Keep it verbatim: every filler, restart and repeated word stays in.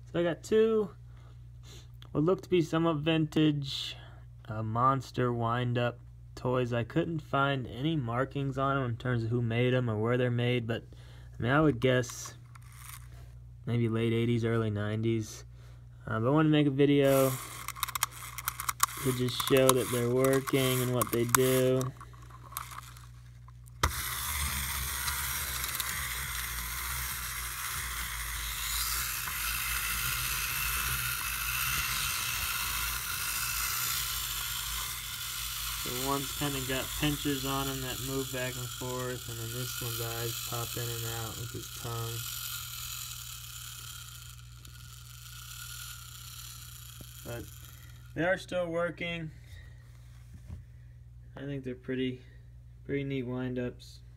So I got two what look to be somewhat vintage uh, monster wind-up toys. I couldn't find any markings on them in terms of who made them or where they're made, but I mean I would guess maybe late eighties, early nineties. Uh, but I want to make a video to just show that they're working and what they do. So one's kind of got pinchers on him that move back and forth, and then this one's eyes pop in and out with his tongue. But they are still working. I think they're pretty, pretty neat wind-ups.